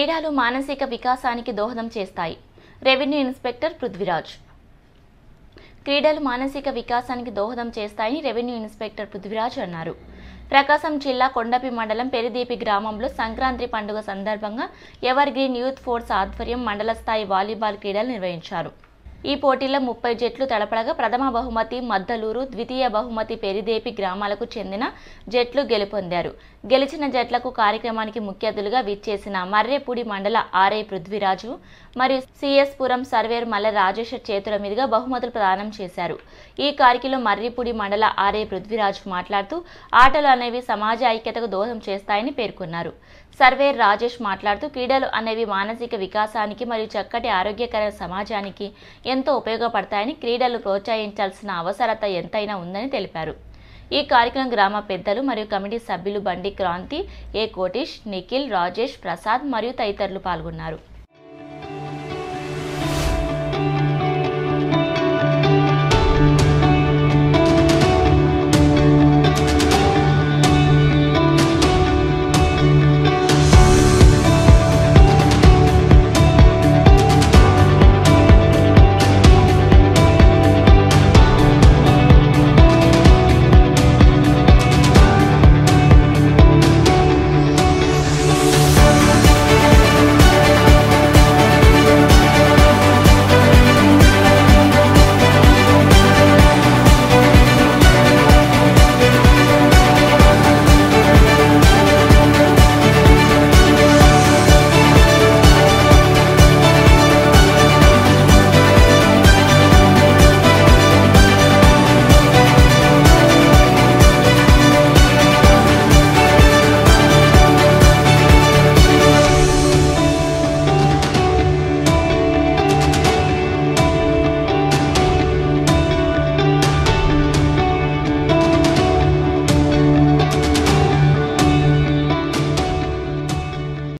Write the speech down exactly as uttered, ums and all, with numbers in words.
క్రీడలు మానసిక వికాసానికి దోహదం చేస్తాయి. Revenue inspector Prithviraj. క్రీడలు మానసిక వికాసానికి దోహదం చేస్తాయని రెవెన్యూ ఇన్స్పెక్టర్ పృథ్వీరాజ్ అన్నారు. ప్రకాశం జిల్లా కొండపి మండలం పెరిదీపి గ్రామంలో సంక్రాంతి పండుగ సందర్భంగా ఎవర్ గ్రీన్ యూత్ ఫోర్స్ ఆధ్వర్యం మండల స్థాయి వాలీబాల్ క్రీడలు నిర్వహించారు. ఈ పోటీలో ముప్పై జట్లు తలపడగా ప్రథమ బహుమతి మద్దలూరు, ద్వితీయ బహుమతి పెరిదేపి గ్రామాలకు చెందిన జట్లు గెలుపొందారు. గెలిచిన జట్లకు కార్యక్రమానికి ముఖ్య అతిథులుగా విచ్చేసిన మర్రెపూడి మండల ఆర్ఐ పృథ్వీరాజు మరియు సిఎస్ పురం సర్వేర్ మల్ల రాజేష్ చేతుల మీదుగా బహుమతులు ప్రదానం చేశారు. ఈ కార్యక్రమంలో మర్రెపూడి మండల ఆర్ఐ పృథ్వీరాజు మాట్లాడుతూ ఆటలు అనేవి సమాజ ఐక్యతకు దోహదం చేస్తాయని పేర్కొన్నారు. సర్వేర్ రాజేష్ మాట్లాడుతూ క్రీడలు అనేవి మానసిక వికాసానికి మరియు చక్కటి ఆరోగ్యకర సమాజానికి ఎంతో ఉపయోగపడతాయని, క్రీడలు ప్రోత్సహించాల్సిన అవసరత ఎంతైనా ఉందని తెలిపారు. ఈ కార్యక్రమం గ్రామ పెద్దలు మరియు కమిటీ సభ్యులు బండి క్రాంతి, ఏ కోటిష్, నిఖిల్, రాజేష్, ప్రసాద్ మరియు తదితరులు పాల్గొన్నారు.